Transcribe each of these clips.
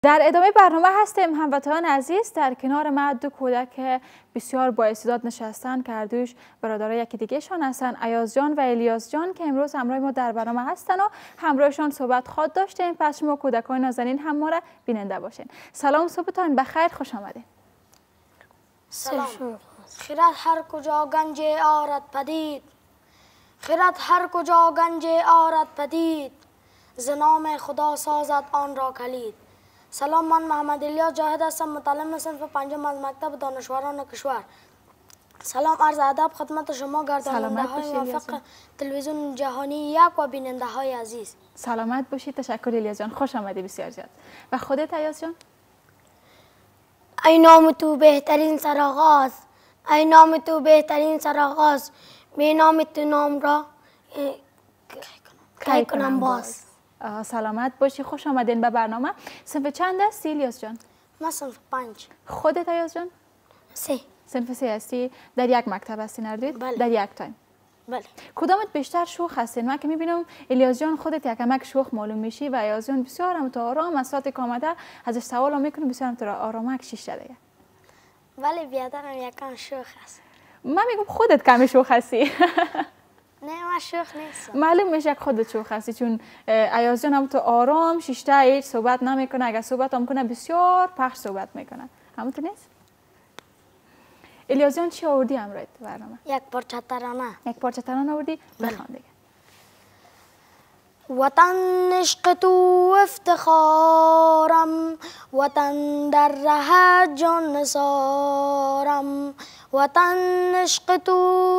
در ادامه برنامه هستیم هموطنان عزیز. در کنار ما دو کودک بسیار با استعداد نشستن که هر دویش برادرای یکی دیگه شان هستن، ایاز جان و الیاس جان که امروز همراه ما در برنامه هستن و همراهشان صحبت خواد داشتیم. پس شما کودکان نازنین هم ما را بیننده باشین. سلام، صبحتان بخیر، خوش آمدین. سلام. خیرت هر کجا گنج آرد پدید، خیرت هر کجا گنج آرد پدید، ز نام خدا سازد آن را کلید. سلام، من محمد الیاس جاهد هستم، متعلم صنف پنجم از مکتب دانشوران کشور. سلام، عرض ادب خدمت شما گرداننده های موفق تلویزیون جهانی یک و بیننده های عزیز. سلامت باشید. تشکر الیاس جان، خوش آمدی بسیار زیاد. و خودت ایاز جان؟ ای نام تو بهترین سرآغاز، ای نام تو بهترین سرآغاز، می نام تو نام را کی کنم باز. سلامت باشی، خوش آمدین به برنامه. صنف چند هستی الیاس جان؟ من صنف 5. خودت ایاز جان؟ 3. صنف 3 هستی. در یک مکتب هستین هر دوی؟ بله. در یک تایم. بله. کدامت بیشتر شوخ هستین؟ من که میبینم الیاس جان خودت یکمک شوخ معلوم میشی و ایاز جان بسیار هم تو آرام از ساعت که آمده ازش سوال میکنم بسیار هم تو آرامک شیشه دیگه. ولی بیادرم یکم شوخ است. من میگم خودت کمی شوخ هستی. نه، من شوخ نیستم. معلوم میشه که خودت شوخ هستی، چون ایاز جان هم تو آرام شیشته هیچ صحبت نمیکنه، اگر صحبت هم کنه بسیار پخش صحبت میکنه. همونطور نیست؟ الیاس جان چی آوردی امروز برنامه؟ یک پارچه ترانه. یک پارچه ترانه آوردی؟ بخوان دیگه. وطن عشق تو افتخارم، وطن در ره جان نثارم، وطن عشق تو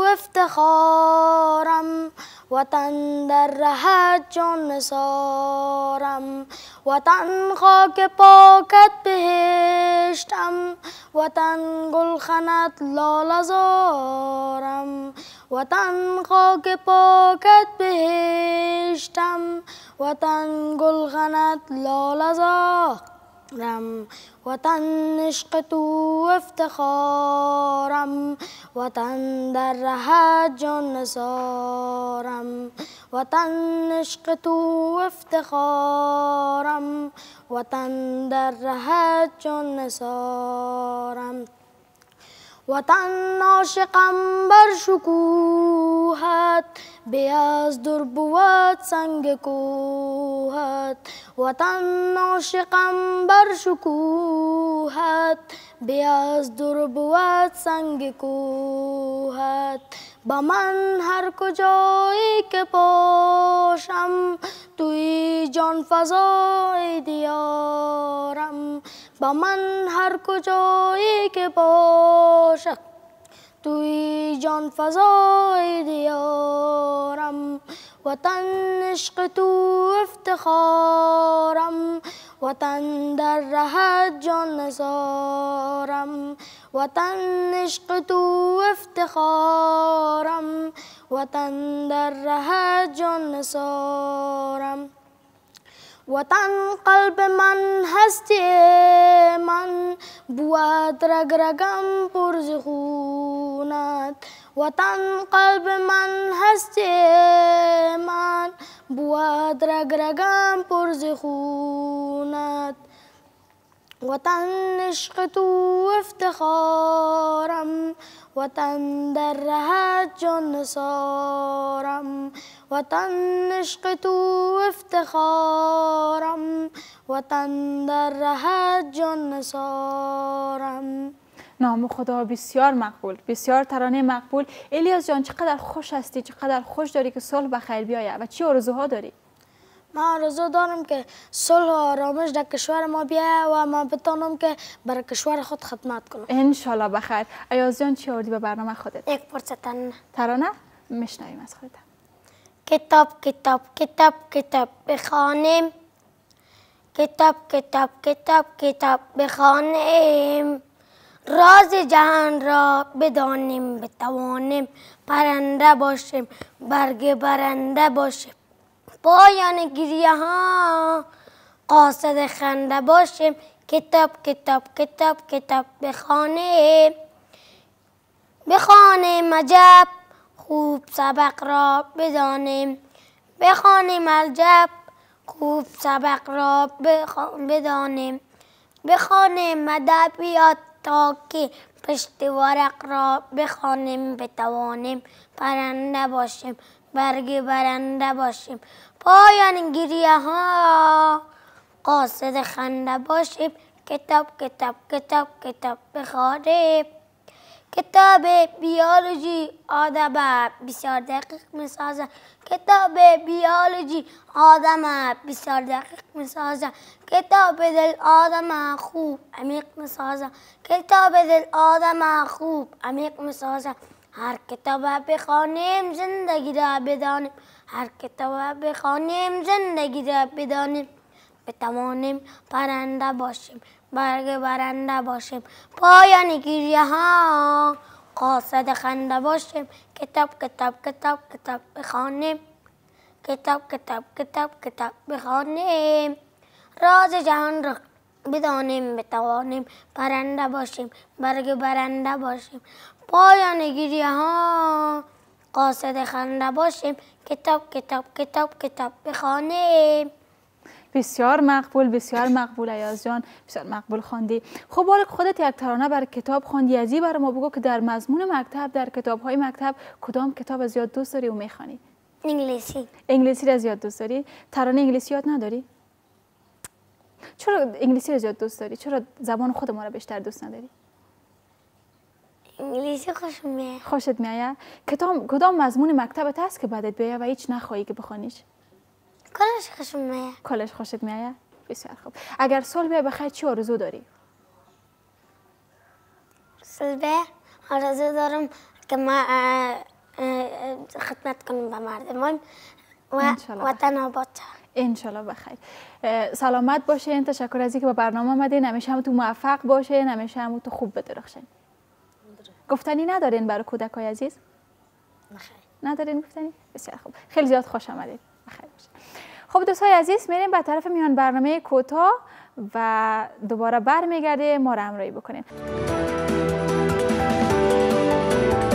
افتخارم، وطن در ره جان نثارم، وطن خاک پاکت بهشتم، وطن گلخنت لاله زارم، وطن خاک پاکت بهشتم، وطن گلخنت لاله زارم، وطن عشق تو افتخارم، وطن در ره جان نثارم، وطن عشق تو افتخارم، وطن در ره جان نثارم، وطن عاشقم بر شکوهت، به از در بود سنگ کوهت، وطن عاشقم بر شکوهت، به از در بود سنگ کوهت، با من هر کجایی که باشم توی جان فضای دیارم، با من هر کجایی که باشم توی جان فضای دیارم، وطن عشق تو افتخارم، وطن در ره جان نثارم، وطن عشق تو افتخارم، وطن در ره جان نثارم، وطن قلب من هستی من، بود رگ رگم پر ز خونت، وطن قلب من هستی من، بود رگ رگم پر ز خونت، وطن عشق تو افتخارم، وطن در ره جان نثارم، وطن عشق تو افتخارم، وطن در ره جان نثارم. نام خدا بسیار مقبول، بسیار ترانه مقبول. الیاس جان چقدر خوش هستی، چقدر خوش داری که صلح بخیر بیاید و چی آرزوها داری؟ من آرزو دارم که صلح و آرامش در کشور ما بیاید و من بتانم که برای کشور خود خدمت کنم. انشالله بخیر. ایاز جان چی آوردی به برنامه خودت؟ یک پارچه ترانه. ترانه میشنویم از خودت. کتاب کتاب کتاب کتاب بخوانیم، کتاب کتاب کتاب کتاب بخوانیم، راز جهان را بدانیم، بتوانیم پرنده باشیم، برگ برنده باشیم، پایان گریه ها قاصد خنده باشیم، کتاب کتاب کتاب کتاب بخوانیم، بخوانیم عجب خوب سبق را بدانیم، بخوانیم عجب خوب سبق را بدانیم، بخوانیم ادبیات تا که پشت ورق را بخوانیم، بتوانیم پرنده باشیم، برگ برنده باشیم، پایان گریه ها قاصد خنده باشیم. کتاب کتاب کتاب کتاب بخوانیم. کتاب بیولوژی آدم بسیار دقیق میسازه. کتاب بیولوژی آدم بسیار دقیق میسازه. کتاب دل آدم خوب عمیق میسازه. کتاب دل آدم خوب عمیق میسازه. هر کتاب بخوانیم زندگی را بدانیم. هر کتاب بخوانیم زندگی را بدانیم، بتوانیم پرنده باشیم، برگ برنده باشیم، پایان گریه ها قاصد خنده باشیم. کتاب کتاب کتاب کتاب بخوانیم. کتاب کتاب کتاب کتاب بخوانیم. راز جهان را بدانیم، بتوانیم پرنده باشیم، برگ برنده باشیم، پایان گریه ها قاصد خنده باشیم. کتاب کتاب کتاب کتاب بخوانیم. بسیار مقبول ایاز جان، بسیار مقبول خواندی. خب حالا خودت یک ترانه برای کتاب خواندی، ازی برای ما بگو که در مضمون مکتب، در کتاب‌های مکتب کدام کتاب از یاد دوست داری و میخوانی؟ انگلیسی. انگلیسی را از یاد دوست داری؟ ترانه انگلیسی یاد نداری؟ چرا انگلیسی را از یاد دوست داری؟ چرا زبان خود ما را بیشتر دوست نداری؟ انگلیسی خوشم میاد. خوشت میاد؟ کدام مضمون مکتبت هست که بعدت بیاد و هیچ نخواهی که بخوانیش؟ کلش خوشم میاد. کلش خوشت میاد؟ بسیار خوب. اگر سال بیای بخیر چی آرزو داری؟ سال بیای آرزو دارم که ما خدمت کنیم به مردمان و وطن آباد شود. انشالله بخیر. سلامت باشین. تشکر از اینکه به برنامه آمدین. همیشه هم تو موفق باشین، همیشه هم تو خوب بدرخشین. گفتنی ندارین برای کودکای عزیز؟ بخیر. ندارین گفتنی؟ بسیار خوب. خیلی زیاد خوش آمدید. بخیر باشین. خب دوستای عزیز، میریم به طرف میان برنامه کوتاه و دوباره برمیگردیم ما را همراهی بکنیم.